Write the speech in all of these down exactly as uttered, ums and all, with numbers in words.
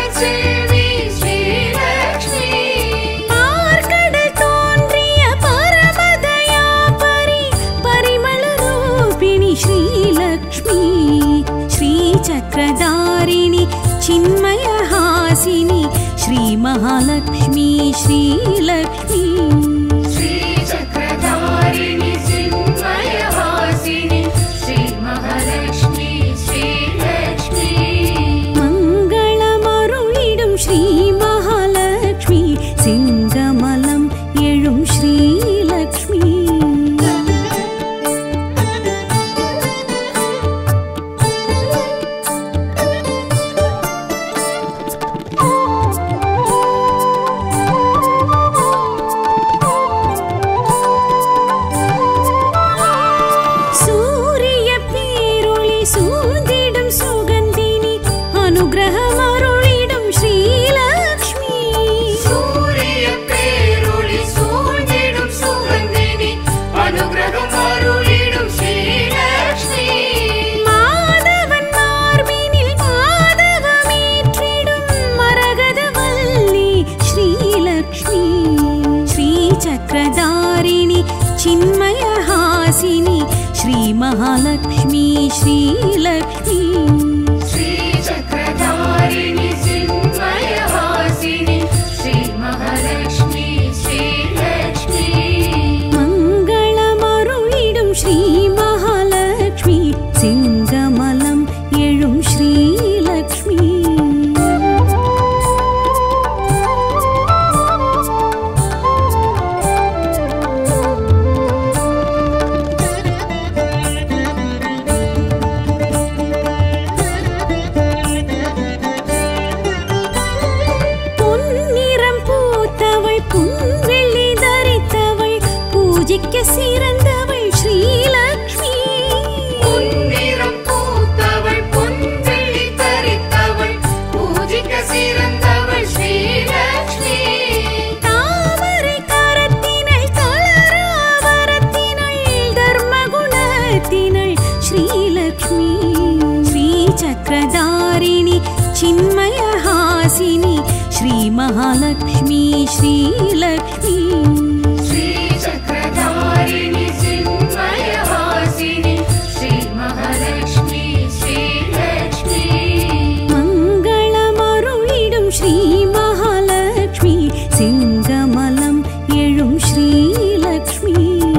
चक्रधारिणी चिन्मयहासिनी श्री महालक्ष्मी श्रीलक्ष्मी श्री चक्रधारिणी चिन्मयहासिनी श्री महालक्ष्मी श्रीलक्ष्मी मंगलमरुळिडुम श्री महालक्ष्मी सिंगमलं एळुम श्रीलक्ष्मी चक्रधारिणी चिन्मयहासिनी श्री महालक्ष्मी श्रीलक्ष्मी श्री चक्रधारिणी चिन्मयहासिनी श्री महालक्ष्मी श्रीलक्ष्मी मंगलमरुळिडुम श्री महालक्ष्मी सिंगमलं एळुम श्रीलक्ष्मी சிறந்தவள் ஸ்ரீலக்ஷ்மி பொன்னிறம் பூத்தவள் பொன்வெள்ளி தரித்தவள் பூஜிக்க சிறந்தவள் ஸ்ரீலக்ஷ்மி தாமரை கரத்தினள் தளராவரத்தினள் தர்மகுணத்தினள் ஸ்ரீலக்ஷ்மி ஸ்ரீ சக்கரதாரிணி சின்மயஹாசினி ஸ்ரீ மகாலக்ஷ்மி ஸ்ரீலக்ஷ்மி चक्रधारिणी चिन्मयहासिनी श्री महालक्ष्मी श्रीलक्ष्मी मंगलमरुळिडुम श्री महालक्ष्मी सिंगमलं एळुम श्रीलक्ष्मी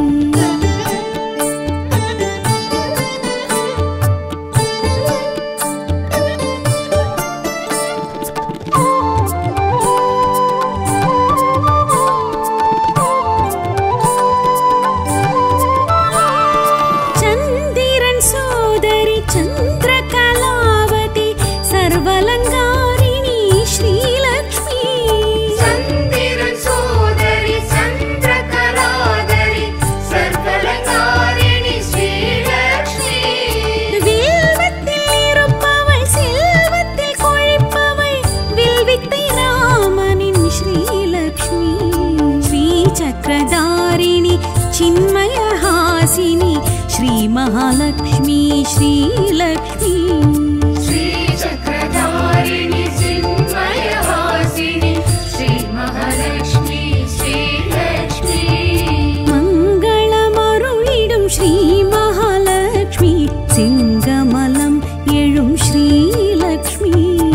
चंद्रकलावती सर्वलंकारिणी श्रीलक्ष्मी चंद्रन सोदरी चंद्रकलाधरी सर्वलंकारिणी श्रीलक्ष्मी विल्वत्तिल इरुप्पवள் செல்வத்தில் கொழிப்பவள் வில்வித்தை ராமனின் श्रीलक्ष्मी श्री चक्रधारिणी चिन्मयहासिनी श्री महालक्ष्मी श्रीलक्ष्मी श्री चक्रधारिणी चिन्मयहासिनी श्री महालक्ष्मी श्रीलक्ष्मी मंगलमरुळिडुम श्री महालक्ष्मी सिंगमलं एळुम श्रीलक्ष्मी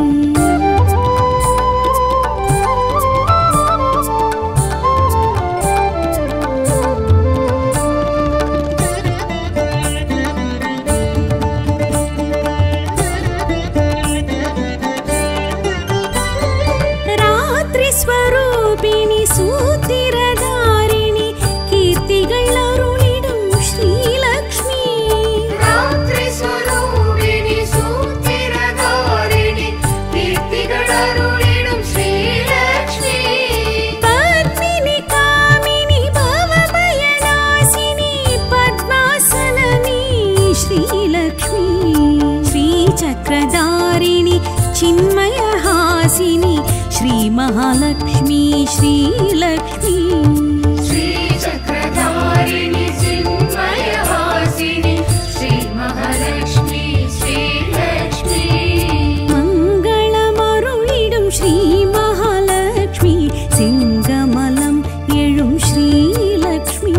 स्वरूपिणी सूतिरधारिणी कीर्तिगळ अरुळिडुम श्रीलक्ष्मी रात्रि स्वरूपिणी सूतिरधारिणी कीर्तिगळ अरुळिडुम श्रीलक्ष्मी पद्मिनी कामिनी भवभयनाशिनी पद्मासननी श्रीलक्ष्मी श्री चक्रधारिणी चिन्मयहासिनी श्री महालक्ष्मी श्रीलक्ष्मी श्री चक्रधारिणी चिन्मयहासिनी श्री महालक्ष्मी श्रीलक्ष्मी मंगलमरुळिडुम ஸ்ரீ மகாலட்சுமி சிங்கமலம் எழும் ஸ்ரீலக்ஷ்மி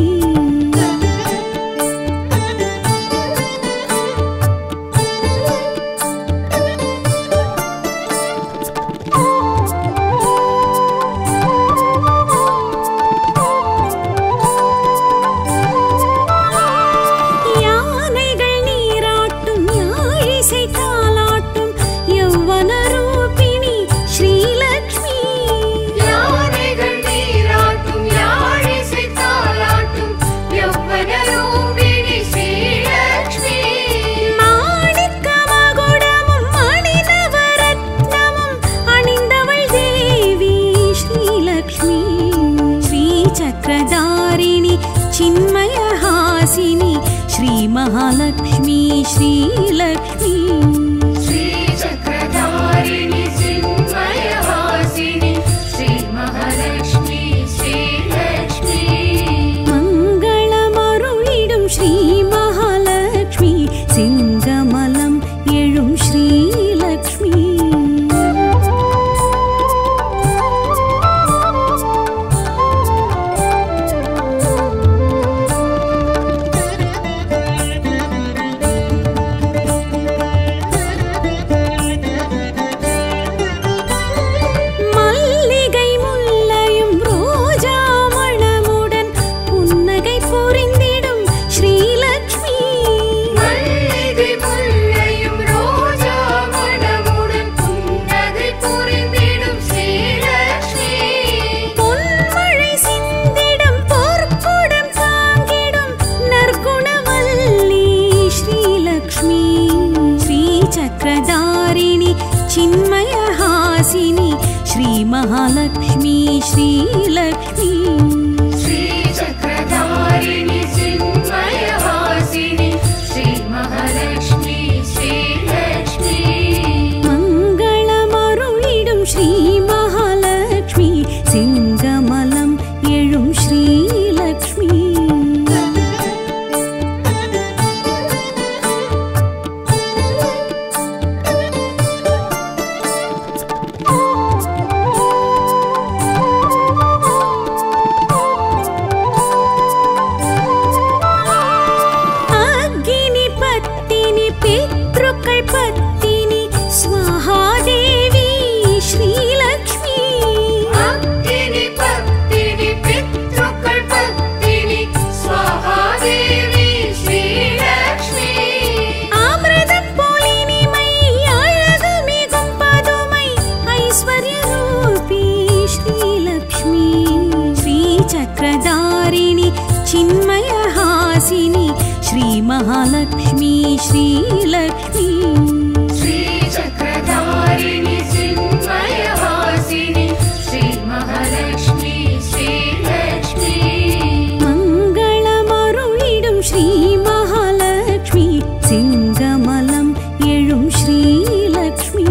யானைகள் நீராட்டும் யாழிசை தாலாட்டும் யௌவன ரூபிணி ஸ்ரீலக்ஷ்மி யானைகள் நீராட்டும் யாழிசை தாலாட்டும் யௌவன ரூபிணி ஸ்ரீலக்ஷ்மி மாணிக்க மகுடமும் மணிநவரத்னமும் அணிந்தவள் தேவி ஸ்ரீலக்ஷ்மி ஸ்ரீ சக்கரதாரிணி சின்மயஹாசினி ஸ்ரீ மகாலட்சுமி ஸ்ரீலக்ஷ்மி श्रीचक्रधारिणि चिन्मयवासिनि श्रीमहालक्ष्मी श्रीलक्ष्मी மங்களமருளிடும் ஸ்ரீ மகாலட்சுமி சிங்கமலம் எழும் ஸ்ரீலக்ஷ்மி மல்லிகை முல்லையும் ரோஜா மணமுடன் புன்னகை புரிந்திடும் ஸ்ரீலக்ஷ்மி மல்லிகை முல்லையும் ரோஜா மணமுடன் புன்னகை புரிந்திடும் ஸ்ரீலக்ஷ்மி பொன்மழை சிந்திடும் பொற்குடம் தாங்கிடும் நற்குணவல்லி ஸ்ரீலக்ஷ்மி ஸ்ரீ சக்கரதாரிணி சின்மயஹாசினி ஸ்ரீ மகாலட்சுமி ஸ்ரீலக்ஷ்மி श्रीचक्रधारिणि चिन्मयवासिनि श्रीमहालक्ष्मी श्रीलक्ष्मी மங்களமருளிடும் ஸ்ரீ மகாலட்சுமி சிங்கமலம் எழும் ஸ்ரீலக்ஷ்மி அக்னி பத்தினி பித்ருக்கள் பத்தினி ஸ்வஹாதேவி ஸ்ரீலக்ஷ்மி அக்னி பத்தினி பித்ருக்கள் பத்தினி ஸ்வஹாதேவி ஸ்ரீலக்ஷ்மி அமிர்தம் போல் இனிமை அழகு மிகும் பதுமை ஐஸ்வர்ய ரூபி ஸ்ரீலக்ஷ்மி ஸ்ரீ சக்கரதாரிணி சின்மயஹாசினி ஸ்ரீ மகாலட்சுமி ஸ்ரீலக்ஷ்மி श्रीचक्रधारिणि चिन्मयवासिनि श्रीमहालक्ष्मी श्रीलक्ष्मी மங்களமருளிடும் ஸ்ரீ மகாலட்சுமி சிங்கமலம் எழும் ஸ்ரீலக்ஷ்மி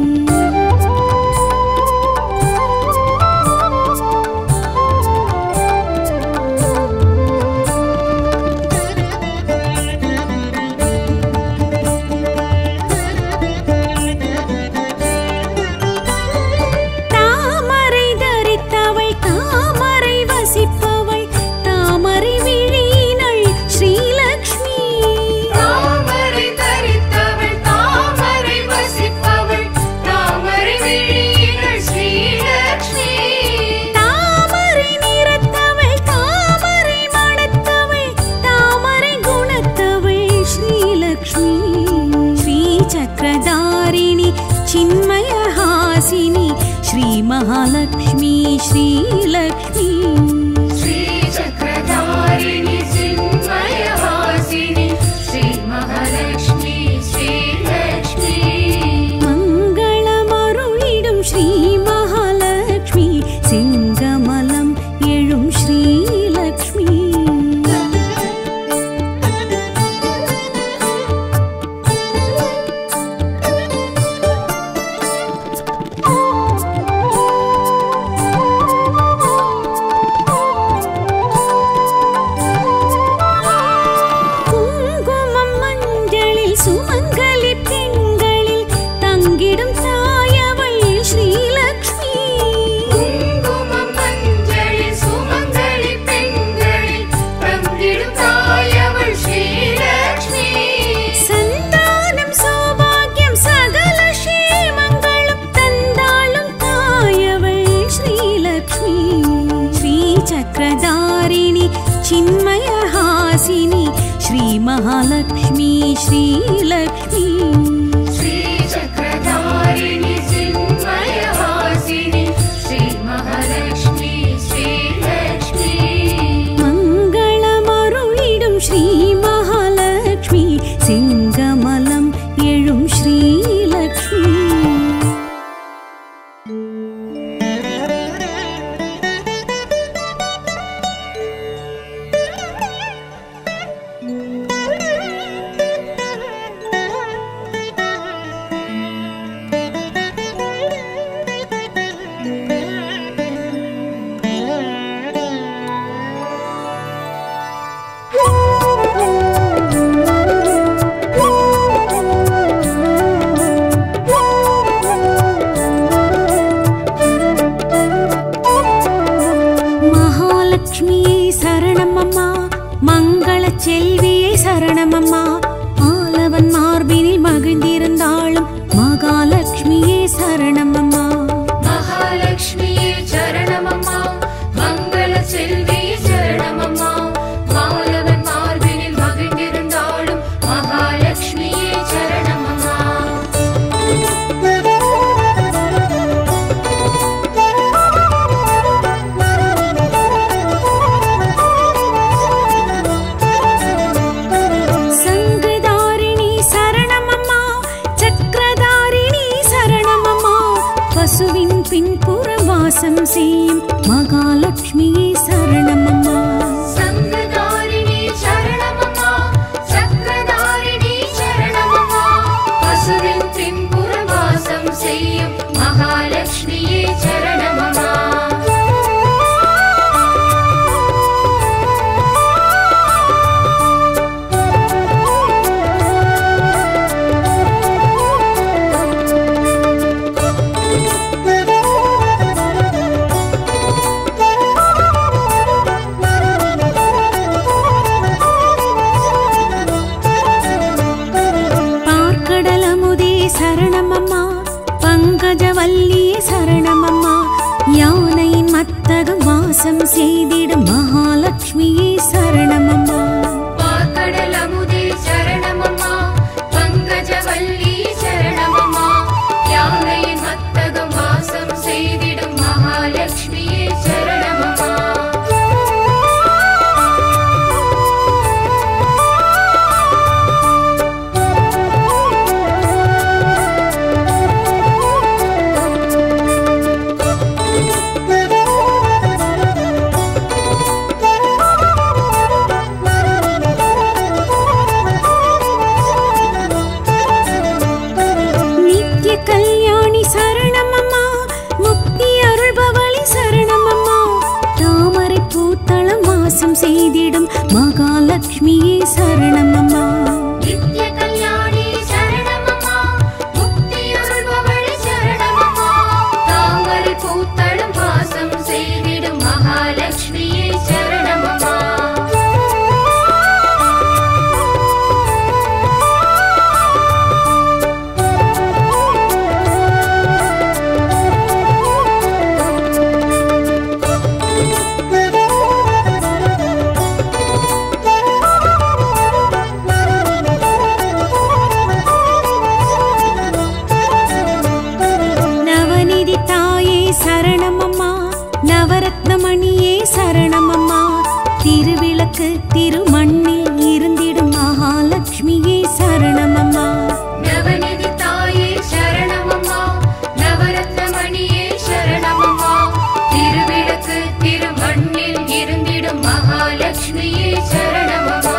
தாமரை தரித்தவள் தாமரை வசிப்பவள் தாமரை விழியினள் ஸ்ரீலக்ஷ்மி தாமரை தரித்தவள் தாமரை வசிப்பவள் தாமரை விழியினள் ஸ்ரீலக்ஷ்மி தாமரை நிறத்தவள் தாமரை மணத்தவள் தாமரை குணத்தவள் ஸ்ரீலக்ஷ்மி ஸ்ரீ சக்கரதாரிணி சின்மயஹாசினி ஸ்ரீ மகாலட்சுமி ஸ்ரீலக்ஷ்மி श्रीचक्रधारिणि चिन्मयवासिनि श्रीमहालक्ष्मी श्रीलक्ष्मी மங்களமருளிடும் ஸ்ரீ மகாலட்சுமி சிங்கமலம் எழும் ஸ்ரீலக்ஷ்மி चिन्मयहासिनी श्रीमहालक्ष्मी श्रीलक्ष्मी श्रीचक्रधारिणि चिन्मयहासिनि श्रीमहालक्ष्मी श्रीलक्ष्मी मङ्गलमरुळिडुं श्रीमहालक्ष्मी सिंगमलं एळुं श्रीलक्ष्मी செல்வியே சரணமம்மா ஆலவன் மார்பினில் மகிழ்ந்திருந்தாளும் மகாலட்சுமியே சரணமம்மா மகாலட்சுமியே சரணமம்மா மங்கள செல்வியே சரணமம்மா ஆலவன் மார்பினில் மகிழ்ந்திருந்தாளும் மகாலட்சுமியே சரணமம்மா பசுவின் பின்புறம் வாசம் செய்யும் மகாலட்சுமியே சரணமம்மா சங்கதாரிணி சரணமம்மா சக்கரதாரிணி சரணமம்மா பசுவின் பின்புறம் வாசம் செய்யும் மகாலட்சுமியே சரணமம்மா சரணமம்மா பங்கஜவல்லியே சரணமம்மா யானையின் மத்தகம் வாசம் செய்திடும் மகாலட்சுமியே சரணமம்மா பார்க்கடல் அமுதே சரணமம்மா பங்கஜவல்லி சரணமம்மா யானையின் மத்தகம் வாசம் செய்திடும் மகாலட்சுமியே சரணமம்மா கல்யாணி சரணமம்மா முக்தி அருள்பவளி சரணமம்மா தாமரை பூத்தளம் வாசம் செய்திடும் மகாலட்சுமியே சரணமம்மா நித்ய கல்யாணி சரணமம்மா முக்தி அருள்பவளி சரணமம்மா தாமரை பூத்தளம் வாசம் செய்திடும் மகாலட்சுமியே சரணமம்மா சரணமம்மா நவரத்னமணியே சரணமம்மா திருவிளக்கு திருமண்ணில் இருந்திடும் மகாலட்சுமியே சரணமம்மா நவநிதி தாயே சரணமம்மா நவரத்னமணியே சரணமம்மா திருவிளக்கு திருமண்ணில் இருந்திடும் மகாலட்சுமியே சரணமம்மா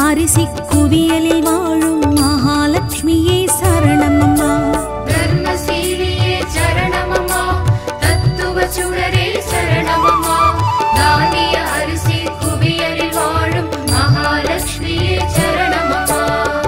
அரிசி குவியலில் வாழும் மகாலட்சுமியே சரணமம்மா. தர்மசீலியே சரணமம்மா, தத்துவ சுடரே சரணமம்மா, தானிய அரிசி குவியலில் வாழும் மகாலட்சுமியே சரணமம்மா.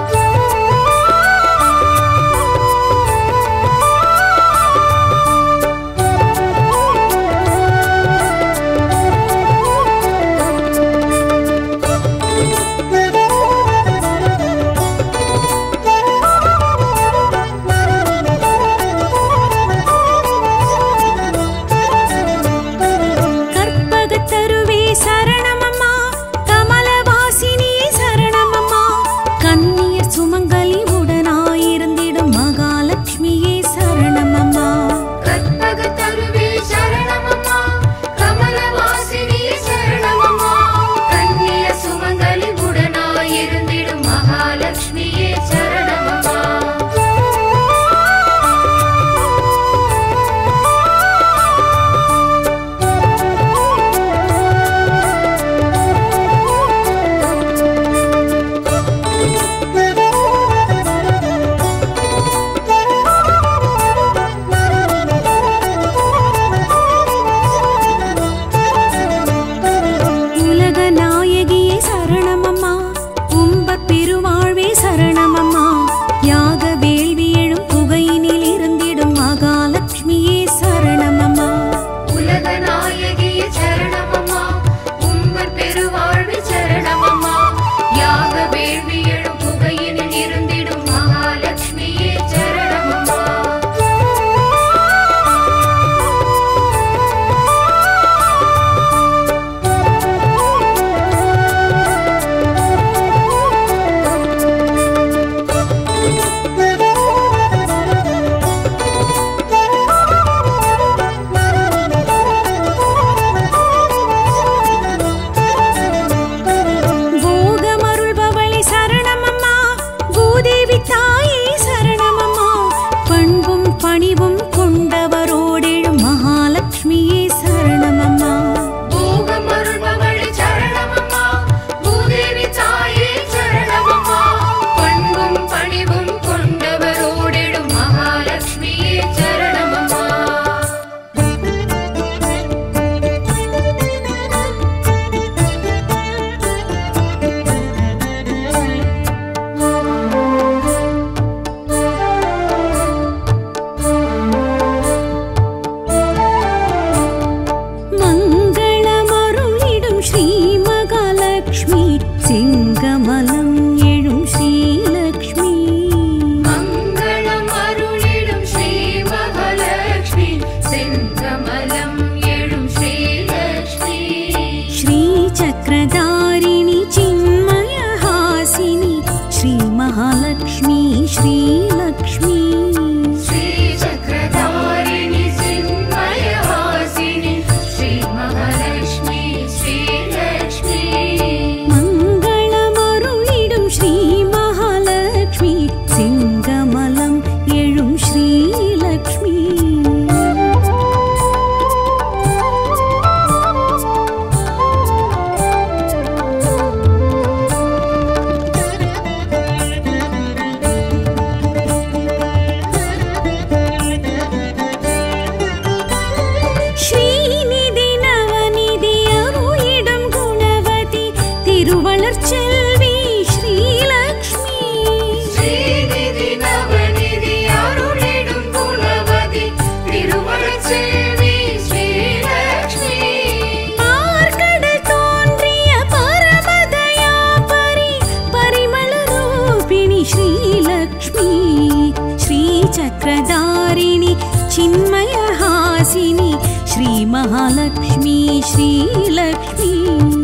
महालक्ष्मी श्रीलक्ष्मी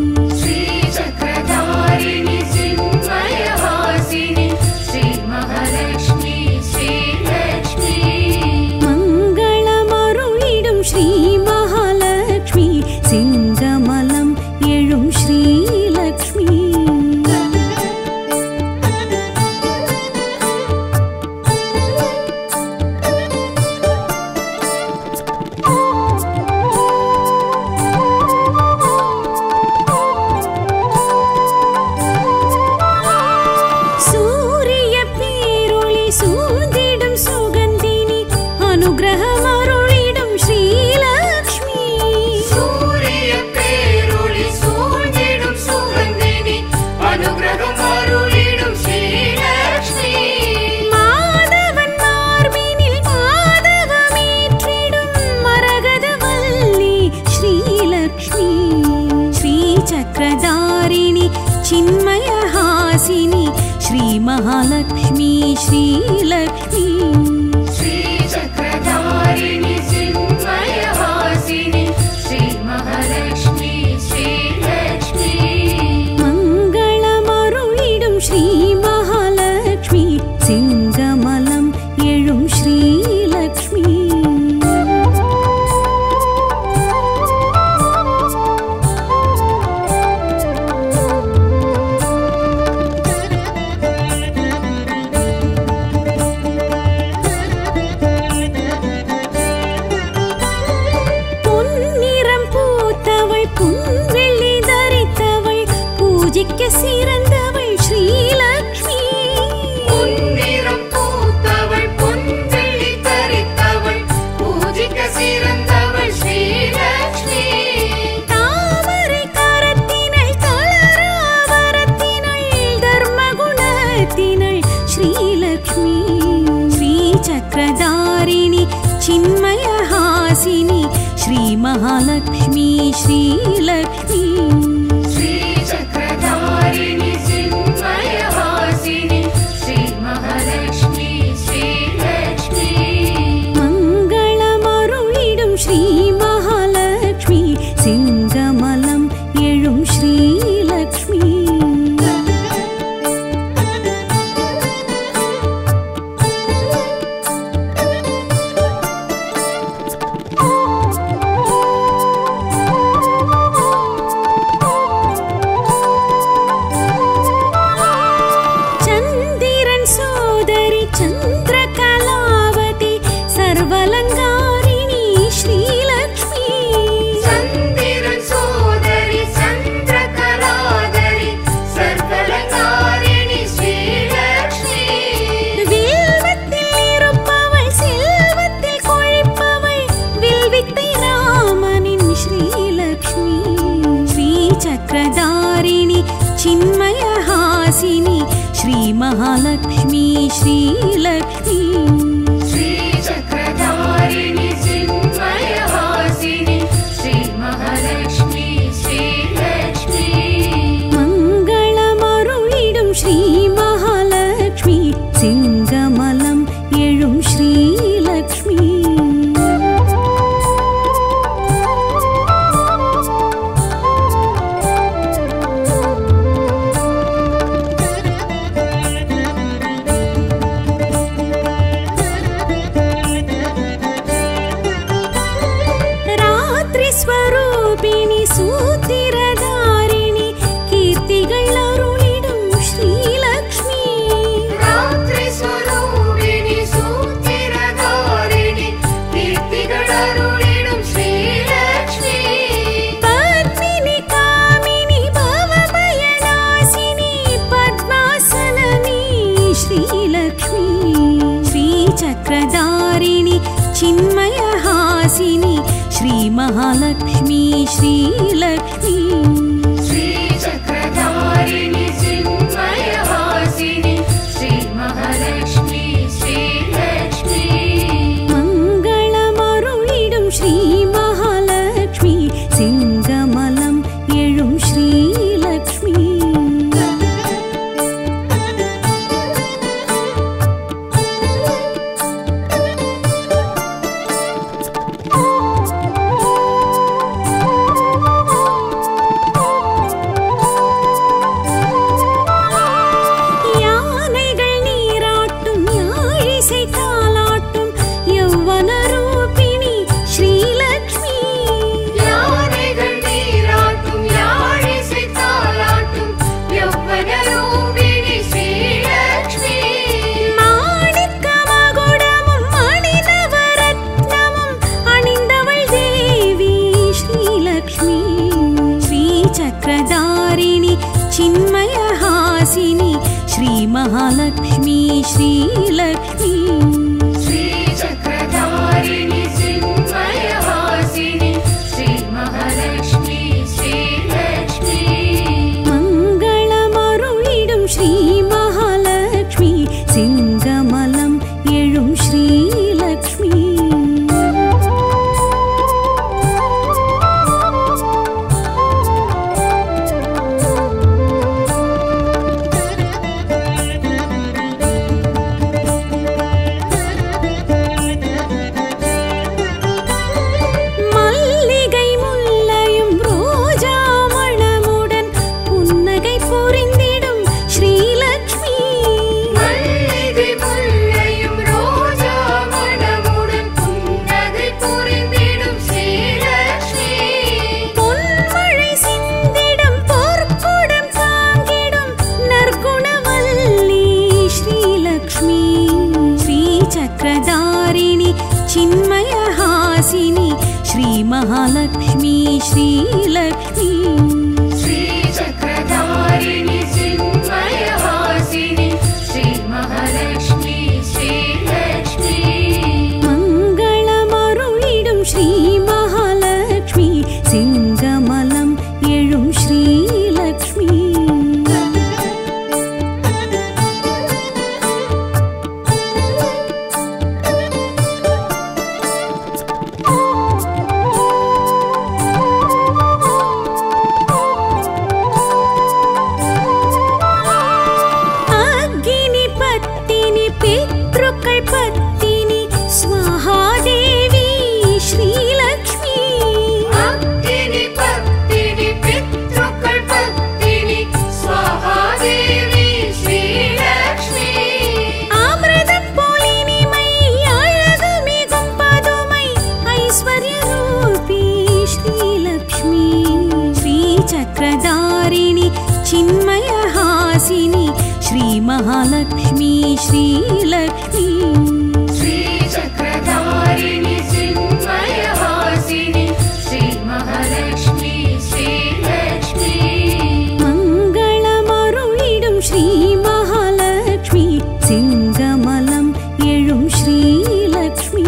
श्रीचक्रधारिणि चिन्मयवासिनि श्री महालक्ष्मी श्रीलक्ष्मी मङ्गलमरुळिडुं श्री महालक्ष्मी सिंगमलं एळुं श्रीलक्ष्मी श्रीचक्रधारिणि चिन्मयहासिनि श्रीमहालक्ष्मी श्रीलक्ष्मी श्रीचक्रधारिणि चिन्मयहासिनि श्रीमहालक्ष्मी श्रीलक्ष्मी मङ्गलमरुळिडुं श्रीमहालक्ष्मी सिंगमलं एळुं श्रीलक्ष्मी சிறந்தவள் ஸ்ரீலக்ஷ்மி பொன்னிறம் பூத்தவள் பொன்வெள்ளி தரித்தவள் பூஜிக்க சிறந்தவள் ஸ்ரீலக்ஷ்மி தாமரை கரத்தினள் தளராவரத்தினள் தர்மகுணத்தினள் ஸ்ரீலக்ஷ்மி ஸ்ரீசக்கரதாரிணி சின்மயஹாசினி ஸ்ரீமகாலக்ஷ்மி ஸ்ரீலக்ஷ்மி श्रीचक्रधारिणि चिन्मयहासिनि श्रीमहालक्ष्मी श्रीलक्ष्मी मङ्गलमरुळिडुं श्रीमहालक्ष्मी सिंगमलं एळुं श्रीलक्ष्मी चन्द्रकलावती सर्वलङ्कारिणी श्रीलक्ष्मी चन्दिरन् सोदरि चन्द्रकलाधरि सर्वलङ्कारिणि श्रीलक्ष्मी வில்வத்தில் இருப்பவள் செல்வத்தில் கொழிப்பவள் வில்வித்தை ராமனின் ஸ்ரீலக்ஷ்மி ஸ்ரீசக்கரதாரிணி சின்மயஹாசினி श्रीमहालक्ष्मी श्रीलक्ष्मी श्रीचक्रधारिणि चिन्मयहासिनि श्रीमहालक्ष्मी श्रीलक्ष्मी मङ्गलमरुळिडुं श्रीमहालक्ष्मी सिंगमलं एळुं श्रीलक्ष्मी स्वरूपिणि सूतिरधारिणि कीर्तिगळ अरुळिडुं श्रीलक्ष्मी रात्रि स्वरूपिणि सूतिरधारिणि कीर्तिगळ अरुळिडुं श्रीलक्ष्मी पद्मिनि कामिनि भवभयनाशिनि पद्मासननि श्रीलक्ष्मी श्रीचक्रधारिणि चिन्मयहासिनि श्रीमहालक्ष्मी श्रीलक्ष्मी श्रीचक्रधारिणि चिन्मयहासिनि श्रीमहालक्ष्मी श्रीलक्ष्मी मङ्गलमरुळिडुं श्रीमहालक्ष्मी सिंगमलं एळुं श्रीलक्ष्मी चक्रधारिणि चिन्मयहासिनि श्रीमहालक्ष्मी श्रीलक्ष्मी श्रीचक्रधारिणि चिन्मयहासिनि श्रीमहालक्ष्मी श्रीलक्ष्मी मङ्गलमरुळिडुं श्रीमहालक्ष्मी सिंगमलं एळुं श्रीलक्ष्मी महालक्ष्मी श्रीचक्रधारिणि चिन्मयहासिनि श्रीमहालक्ष्मी श्रीलक्ष्मी श्रीचक्रधारिणि चिन्मयहासिनि श्रीमहालक्ष्मी श्रीलक्ष्मी मङ्गलमरुळिडुं श्रीमहालक्ष्मी सिंगमलं एळुं श्रीलक्ष्मी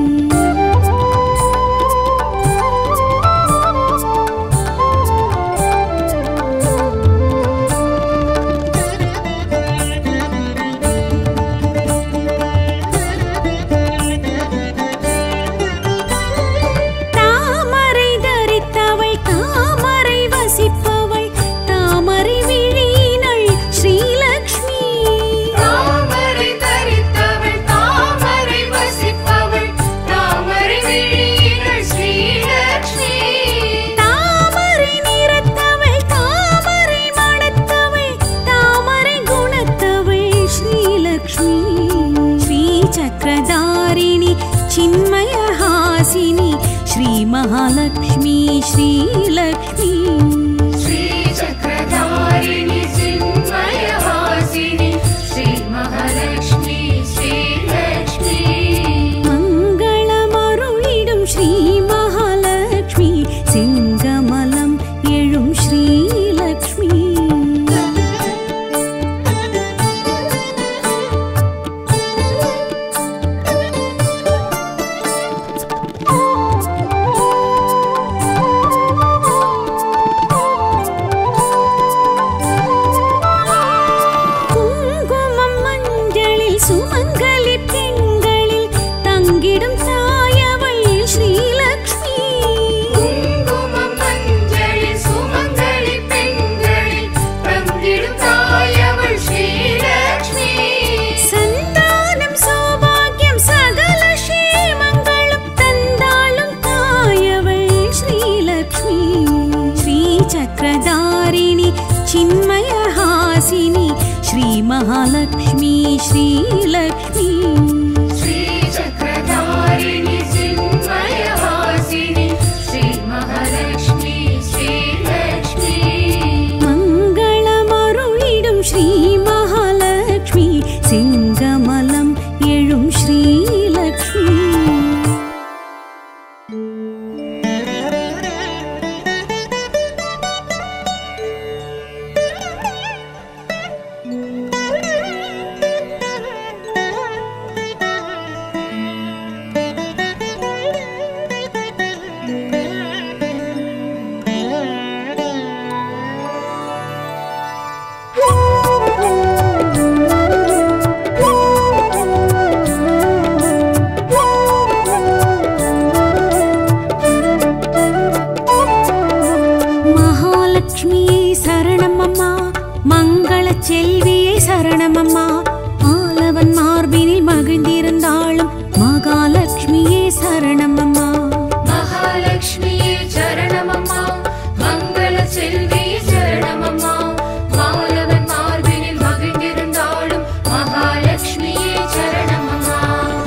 चक्रधारिणि चिन्मयहासिनि श्रीमहालक्ष्मी श्रीलक्ष्मी श्रीचक्रधारिणि चिन्मयहासिनि श्रीमहालक्ष्मी श्रीलक्ष्मी मङ्गलमरुळिडुं श्रीमहालक्ष्मी सिंगमलं एळुं श्रीलक्ष्मी चक्रधारिणि चिन्मयहासिनि श्रीमहालक्ष्मी श्रीलक्ष्मी श्रीचक्रधारिणि चिन्मयहासिनि श्रीमहालक्ष्मी श्रीलक्ष्मी मङ्गलमरुळिडुं श्रीमहालक्ष्मी सिंगमलं एळुं श्रीलक्ष्मी செல்வியே சரணமம்மா ஆலவன் மார்பினில் மகிழ்ந்திருந்தாளும் மகாலட்சுமியே சரணமம்மா மகாலட்சுமியே சரணமம்மா மங்கள செல்வியே சரணமம்மா ஆலவன் மார்பினில் மகிழ்ந்திருந்தாளும் மகாலட்சுமியே சரணமம்மா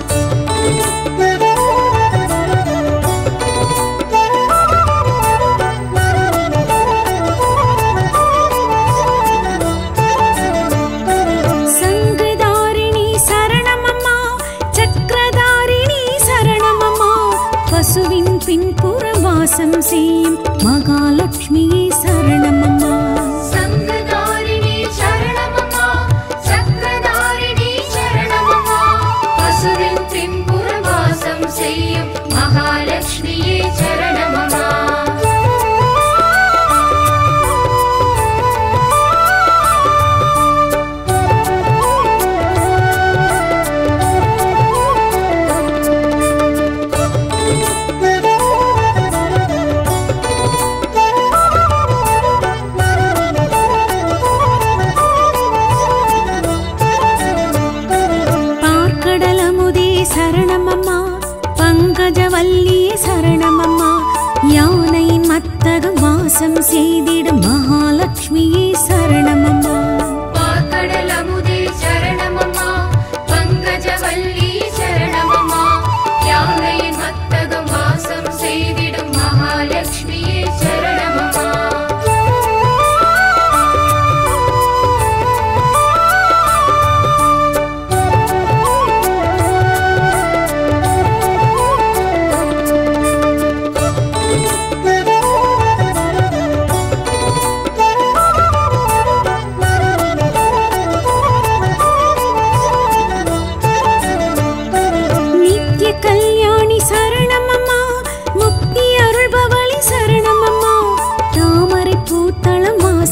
பசுவின் பின்புறம் வாசம் செய்யும் மகாலட்சுமியே சரணமம்மா சங்கதாரிணி சரணமம்மா சக்கரதாரிணி சரணமம்மா பசுவின் பின்புறம் வாசம் செய்யும் மகாலட்சுமியே சரணமம்மா சரணமம்மா பங்கஜவல்லியே சரணமம்மா யானையின் மத்தகம் வாசம் செய்திடும் மகாலட்சுமியே சரணமம்மா பார்க்கடல் அமுதே சரணமம்மா பங்கஜவல்லி சரணமம்மா யானையின் மத்தகம் வாசம் செய்திடும் மகாலட்சுமியே சரணமம்மா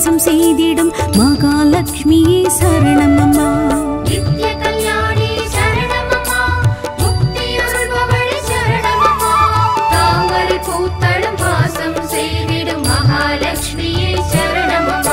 வாசம் செய்திடும் மகாலட்சுமியே சரணமம்மா. நித்ய கல்யாணி சரணமம்மா, முக்தியருள்பவளே சரணமம்மா, தாமரை பூத்தடும் வாசம் செய்திடும் மகாலட்சுமியே சரணமம்மா.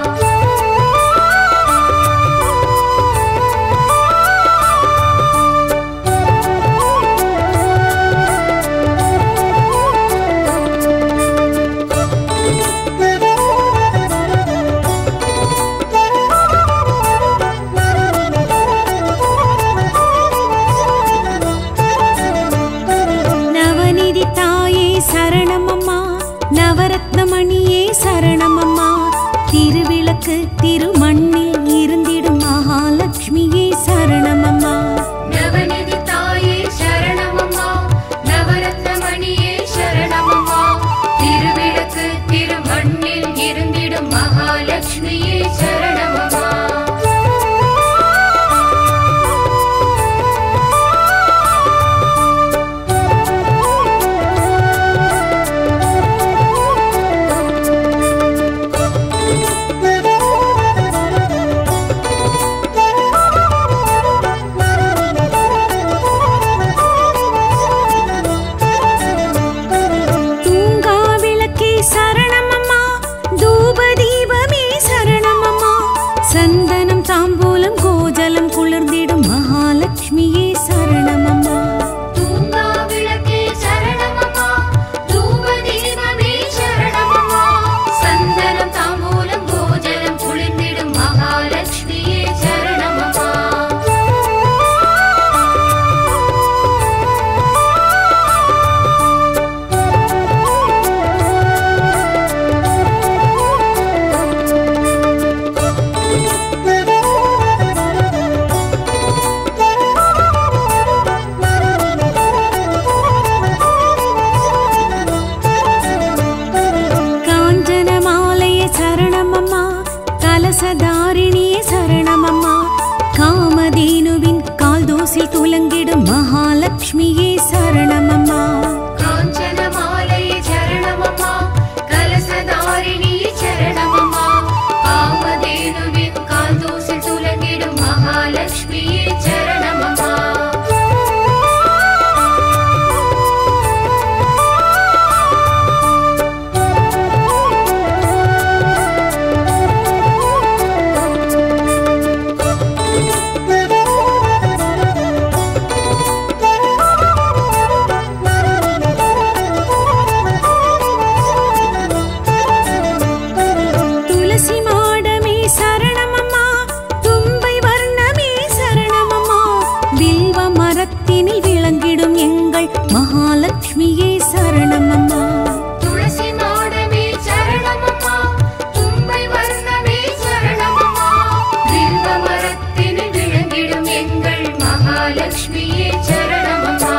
சரணமம்மா, நவரத்னமணியே சரணமம்மா, திருவிளக்கு திருமண்ணில் இருந்திடும் மகாலட்சுமியே சரணமம்மா. நவநிதி தாயே சரணமம்மா, நவரத்னமணியே சரணமம்மா, திருவிளக்கு திருமண்ணில் இருந்திடும் மகாலட்சுமியே சரணமம்மா. சந்தனம் தாம்பூலம் கோஜலம் குளிர்ந்திடும் மகாலட்சுமியே சரணமம்மா. தூங்கா விளக்கே சரணமம்மா, தூப தீபமே சரணமம்மா, சந்தனம் தாம்பூலம் கோஜலம் குளிர்ந்திடும் மகாலட்சுமியே சரணமம்மா. சரணமம்மா, கலசதாரிணியே சரணமம்மா, காமதேனுவின் கால் தோசில் துலங்கிடும் மகாலட்சுமியே சரணமம்மா. காஞ்சனமாலையே சரணமம்மா, கலசதாரிணியே சரணமம்மா, காமதேனுவின் கால் தோசில் துலங்கிடும் மகாலட்சுமியே சரணமம்மா. விளங்கிடும் எங்கள் மகாலட்சுமியே சரணமம்மா. துளசி மாடமே சரணமம்மா, தும்பை வர்ணமே சரணமம்மா, வில்வ மரத்தினில் விளங்கிடும் எங்கள் மகாலட்சுமியே சரணமம்மா.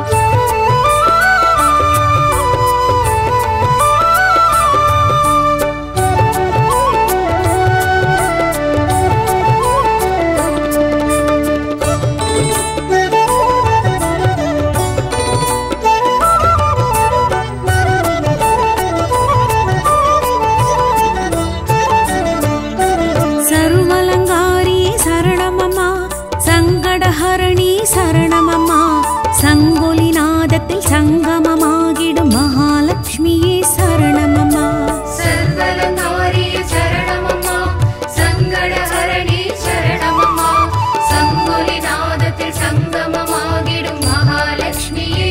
சங்கடஹரணி சரணமம்மா, சங்கொலிநாதத்தில் சங்கமமாகிடும் மகாலட்சுமியே சரணமம்மா. சர்வலங்காரியே சரணமம்மா, சங்கடஹரணி சரணமம்மா, சங்கொலிநாதத்தில் சங்கமமாகிடும் மகாலட்சுமியே.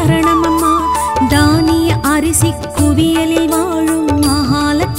சரணமம்மா தானிய அரிசி குவியலில் வாழும் மகாலட்சுமியே